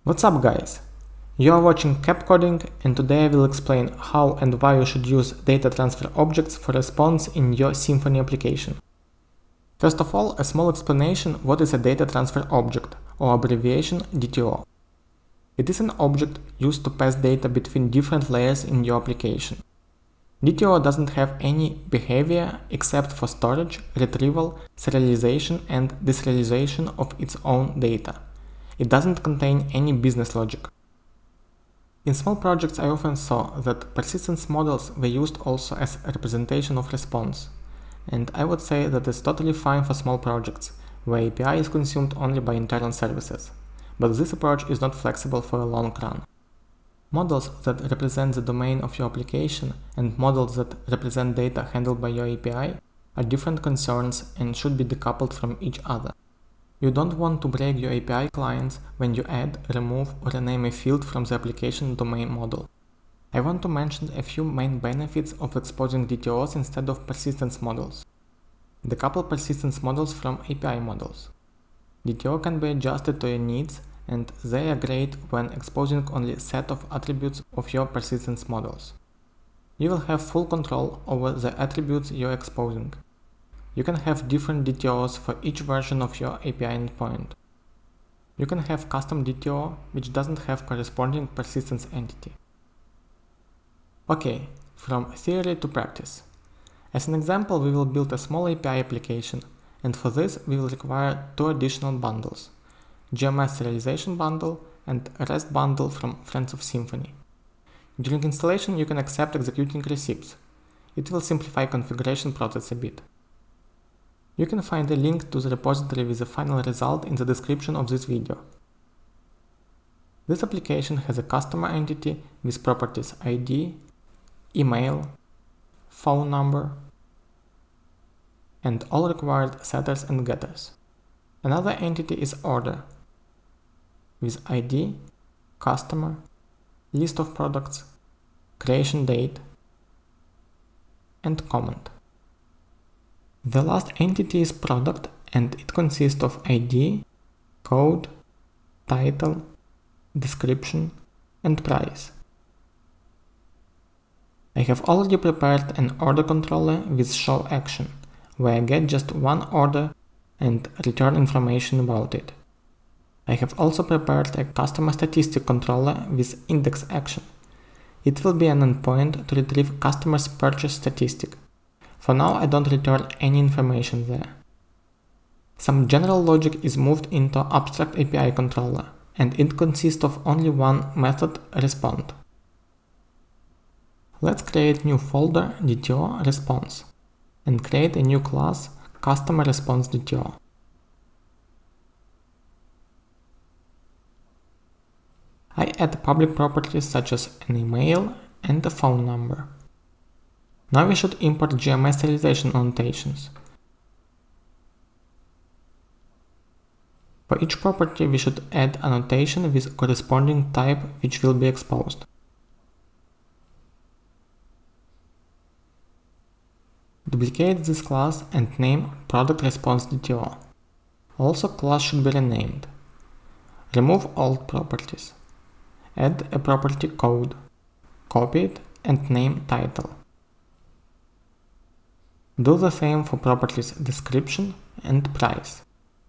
What's up guys? You are watching Cap Coding, and today I will explain how and why you should use data transfer objects for response in your Symfony application. First of all, a small explanation what is a data transfer object, or abbreviation DTO. It is an object used to pass data between different layers in your application. DTO doesn't have any behavior except for storage, retrieval, serialization and deserialization of its own data. It doesn't contain any business logic. In small projects I often saw that persistence models were used also as a representation of response, and I would say that it's totally fine for small projects, where API is consumed only by internal services, but this approach is not flexible for a long run. Models that represent the domain of your application and models that represent data handled by your API are different concerns and should be decoupled from each other. You don't want to break your API clients when you add, remove or rename a field from the application domain model. I want to mention a few main benefits of exposing DTOs instead of persistence models. Decouple persistence models from API models. DTO can be adjusted to your needs, and they are great when exposing only a set of attributes of your persistence models. You will have full control over the attributes you're exposing. You can have different DTOs for each version of your API endpoint. You can have custom DTO which doesn't have corresponding persistence entity. Okay, from theory to practice. As an example, we will build a small API application, and for this we will require two additional bundles: GMS Serialization bundle and REST bundle from Friends of Symfony. During installation you can accept executing receipts. It will simplify configuration process a bit. You can find a link to the repository with the final result in the description of this video. This application has a customer entity with properties ID, email, phone number, and all required setters and getters. Another entity is order, with ID, customer, list of products, creation date, and comment. The last entity is product, and it consists of ID, code, title, description, and price. I have already prepared an order controller with show action, where I get just one order and return information about it. I have also prepared a customer statistic controller with index action. It will be an endpoint to retrieve customer's purchase statistic. For now I don't return any information there. Some general logic is moved into abstract API controller, and it consists of only one method, respond. Let's create new folder DTO response and create a new class customer response DTO. I add public properties such as an email and a phone number. Now we should import GMS serialization annotations. For each property we should add annotation with corresponding type which will be exposed. Duplicate this class and name product response DTO. Also, class should be renamed. Remove old properties. Add a property code. Copy it and name title. Do the same for properties description and price.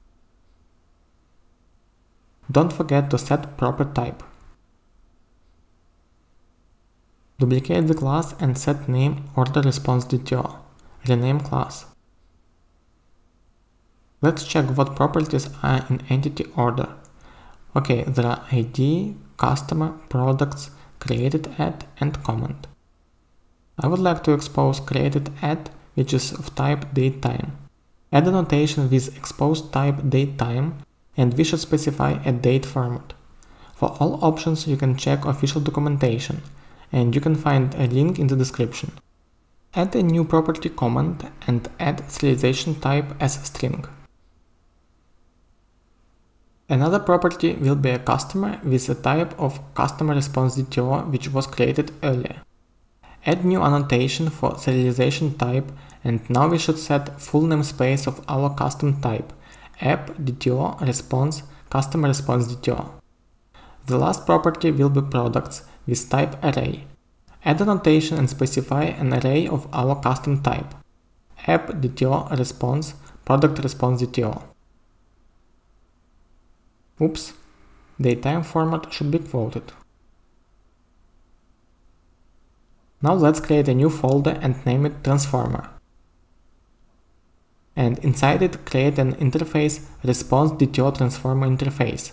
Don't forget to set proper type. Duplicate the class and set name order response DTO. Rename class. Let's check what properties are in entity order. Okay, there are ID, customer, products, created at, and comment. I would like to expose created at, which is of type datetime. Add annotation with exposed type datetime, and we should specify a date format. For all options you can check official documentation, and you can find a link in the description. Add a new property comment and add serialization type as string. Another property will be a customer with a type of customer response DTO which was created earlier. Add new annotation for serialization type, and now we should set full namespace of our custom type, app DTO response customer response DTO. The last property will be products with type array. Add a notation and specify an array of our custom type. App DTO response, product response DTO. Oops, datetime format should be quoted. Now let's create a new folder and name it transformer. And inside it create an interface response DTO transformer interface.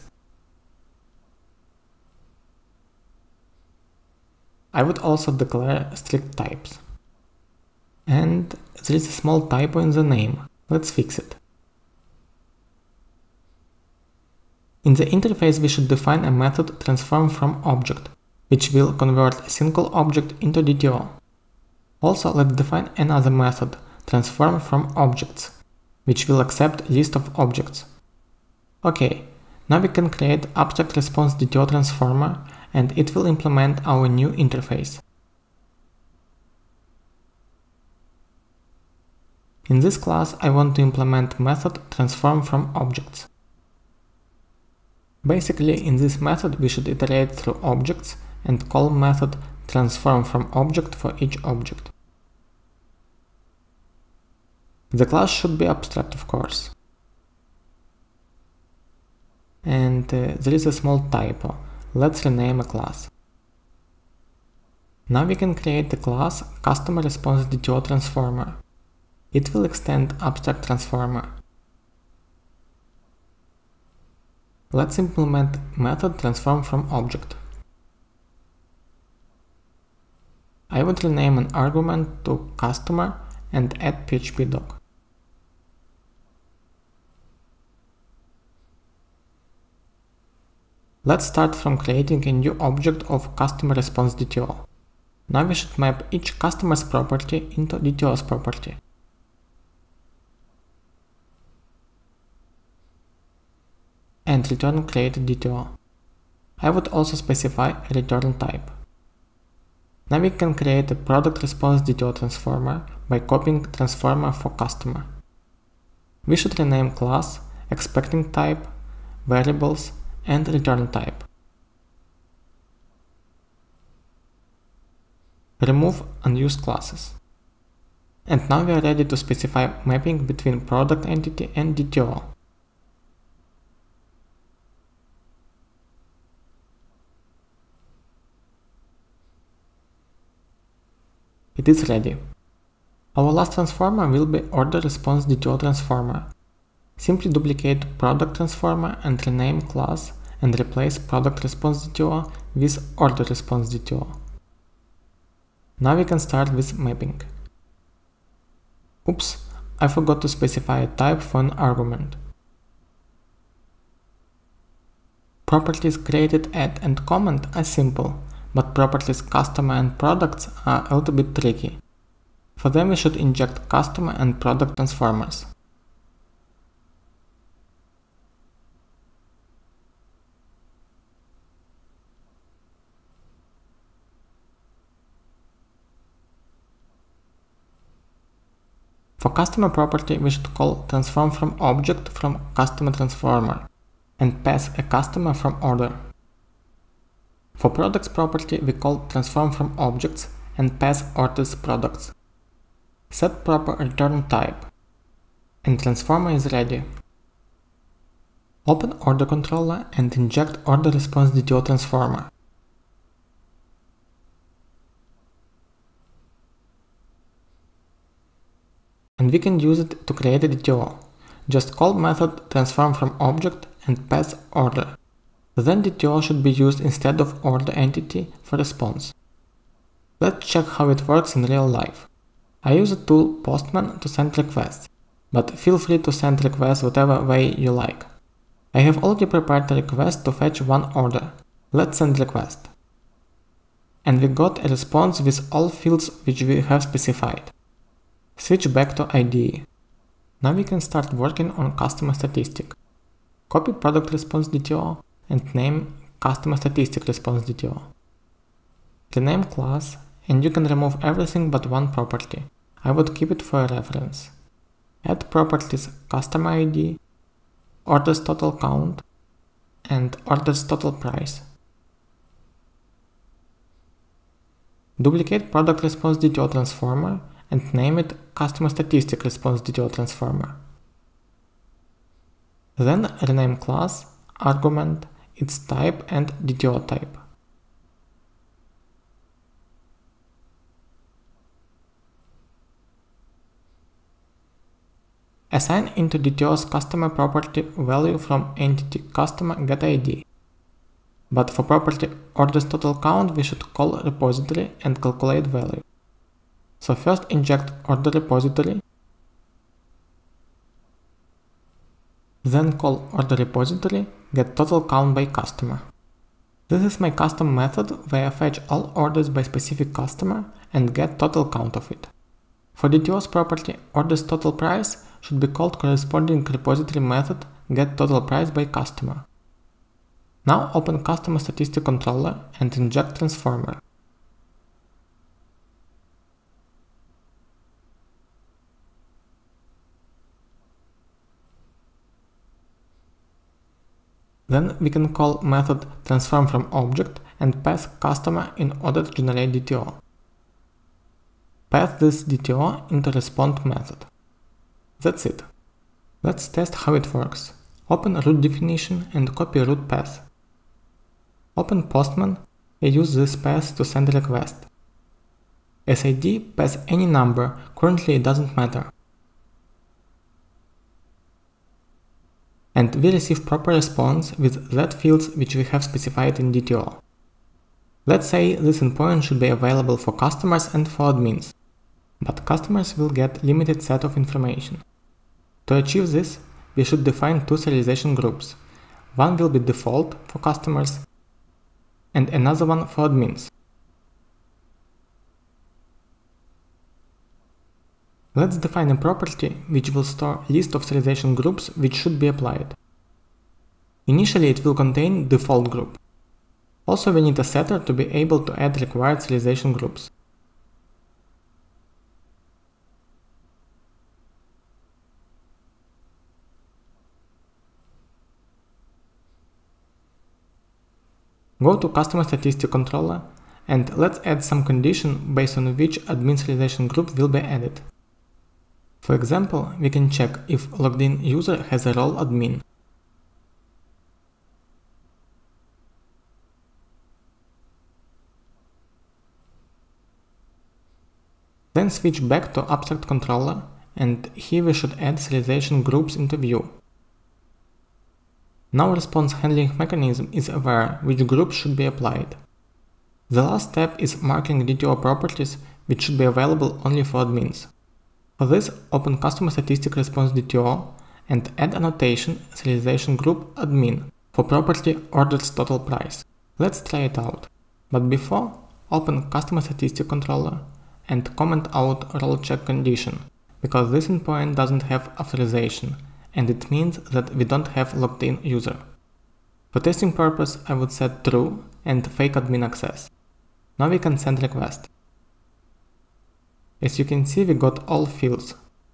I would also declare strict types. And there is a small typo in the name. Let's fix it. In the interface we should define a method transform from object, which will convert a single object into DTO. Also, let's define another method, transform from objects, which will accept list of objects. Okay, now we can create abstract response DTO transformer and it will implement our new interface. In this class I want to implement method transform from objects. Basically, in this method we should iterate through objects and call method transform from object for each object. The class should be abstract, of course. And there is a small typo. Let's rename a class. Now we can create the class customer response DTO transformer. It will extend abstract transformer. Let's implement method transform from object. I would rename an argument to customer and add PHP doc. Let's start from creating a new object of customer response DTO. Now we should map each customer's property into DTO's property. And return created DTO. I would also specify a return type. Now we can create a product response DTO transformer by copying transformer for customer. We should rename class, expecting type, variables, and return type. Remove unused classes. And now we are ready to specify mapping between product entity and DTO. It is ready. Our last transformer will be order response DTO transformer. Simply duplicate product transformer and rename class and replace product response DTO with order response DTO. Now we can start with mapping. Oops, I forgot to specify a type for an argument. Properties created at and comment are simple, but properties customer and products are a little bit tricky. For them we should inject customer and product transformers. For customer property we should call transform from object from customer transformer and pass a customer from order. For products property we call transform from objects and pass orders products. Set proper return type. And transformer is ready. Open order controller and inject order response DTO transformer. And we can use it to create a DTO. Just call method transform from object and pass order. Then DTO should be used instead of order entity for response. Let's check how it works in real life. I use a tool Postman to send requests, but feel free to send requests whatever way you like. I have already prepared a request to fetch one order. Let's send request. And we got a response with all fields which we have specified. Switch back to IDE. Now we can start working on customer statistic. Copy product response DTO and name customer statistic response DTO. Rename class and you can remove everything but one property. I would keep it for a reference. Add properties customer ID, orders total count, and orders total price. Duplicate product response DTO transformer and name it customer statistic response DTO transformer. Then rename class, argument, its type and DTO type. Assign into DTOs customer property value from entity customer getID. But for property orders total count, we should call repository and calculate value. So first inject order repository, then call order repository get total count by customer. This is my custom method where I fetch all orders by specific customer and get total count of it. For DTOs property orders total price should be called corresponding repository method get total price by customer. Now open customer statistic controller and inject transformer. Then we can call method transform from object and pass customer in order to generate DTO. Pass this DTO into respond method. That's it. Let's test how it works. Open root definition and copy root path. Open Postman and use this path to send a request. SID pass any number, currently it doesn't matter. And we receive proper response with that fields which we have specified in DTO. Let's say this endpoint should be available for customers and for admins, but customers will get limited set of information. To achieve this, we should define two serialization groups. One will be default for customers and another one for admins. Let's define a property which will store list of serialization groups which should be applied. Initially it will contain default group. Also we need a setter to be able to add required serialization groups. Go to customer statistic controller and let's add some condition based on which admin serialization group will be added. For example, we can check if logged in user has a role admin. Then switch back to abstract controller and here we should add serialization groups into view. Now response handling mechanism is aware which group should be applied. The last step is marking DTO properties which should be available only for admins. For this, open customer statistic response DTO and add annotation serialization group admin for property orders total price. Let's try it out. But before, open customer statistic controller and comment out role check condition, because this endpoint doesn't have authorization and it means that we don't have logged in user. For testing purpose, I would set true and fake admin access. Now we can send request. As you can see, we got all fields.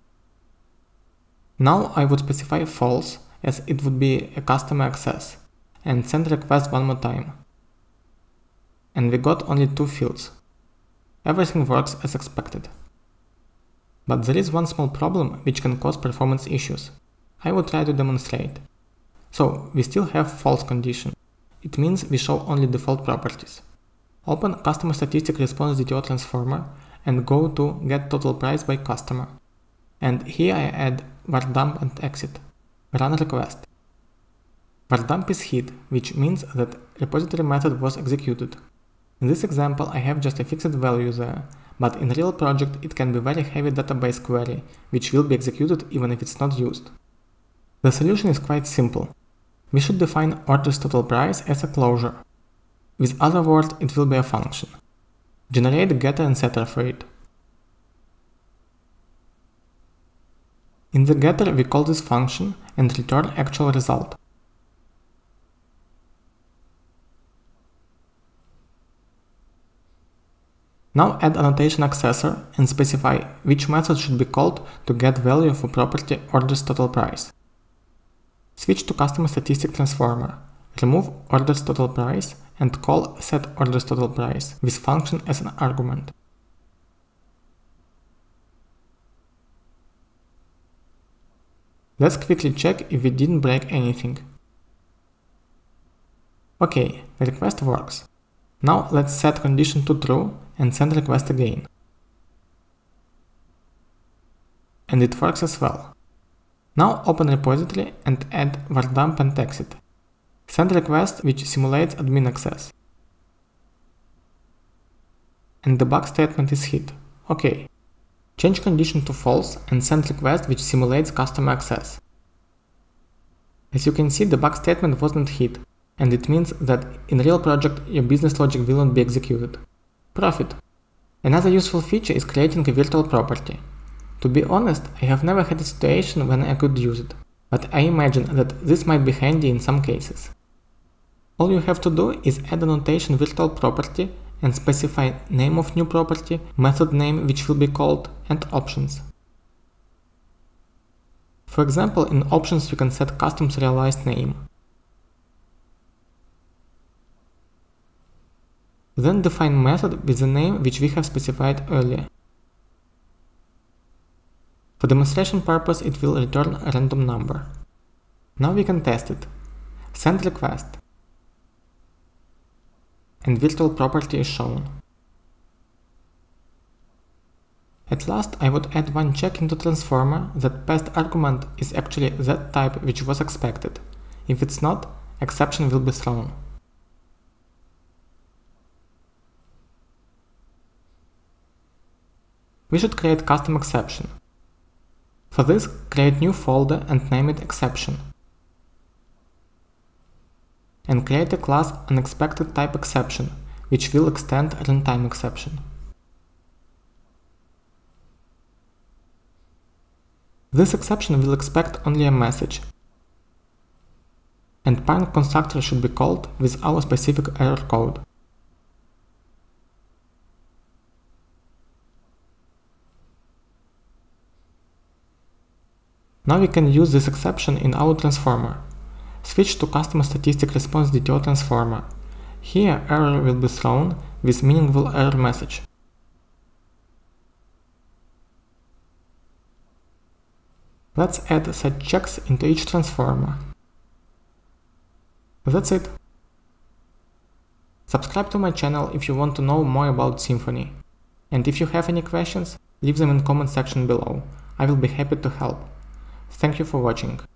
Now I would specify false as it would be a customer access and send request one more time. And we got only two fields. Everything works as expected. But there is one small problem which can cause performance issues. I will try to demonstrate. So we still have false condition. It means we show only default properties. Open customer statistic response DTO transformer and go to get total price by customer. And here I add var dump and exit. Run request. Var dump is hit, which means that repository method was executed. In this example I have just a fixed value there, but in real project it can be very heavy database query, which will be executed even if it's not used. The solution is quite simple. We should define orders total price as a closure. With other words, it will be a function. Generate getter and setter for it. In the getter we call this function and return actual result. Now add annotation accessor and specify which method should be called to get value for property orders total price. Switch to customer statistic transformer, remove orders total price and call setOrdersTotalPrice with function as an argument. Let's quickly check if we didn't break anything. Okay, the request works. Now let's set condition to true and send request again. And it works as well. Now open repository and add var dump and exit. Send request which simulates admin access. And the bug statement is hit. OK. Change condition to false and send request which simulates customer access. As you can see, the bug statement wasn't hit, and it means that in real project your business logic will not be executed. Profit. Another useful feature is creating a virtual property. To be honest, I have never had a situation when I could use it, but I imagine that this might be handy in some cases. All you have to do is add a notation virtual property and specify name of new property, method name which will be called, and options. For example, in options you can set custom serialized name. Then define method with the name which we have specified earlier. For demonstration purpose, it will return a random number. Now we can test it. Send request. And virtual property is shown. At last, I would add one check into transformer that passed argument is actually that type which was expected. If it's not, exception will be thrown. We should create custom exception. For this, create new folder and name it exception. And create a class unexpected type exception, which will extend runtime exception. This exception will expect only a message, and parent constructor should be called with our specific error code. Now we can use this exception in our transformer. Switch to customer statistic response DTO transformer. Here error will be thrown with meaningful error message. Let's add set checks into each transformer. That's it. Subscribe to my channel if you want to know more about Symfony. And if you have any questions, leave them in comment section below. I will be happy to help. Thank you for watching.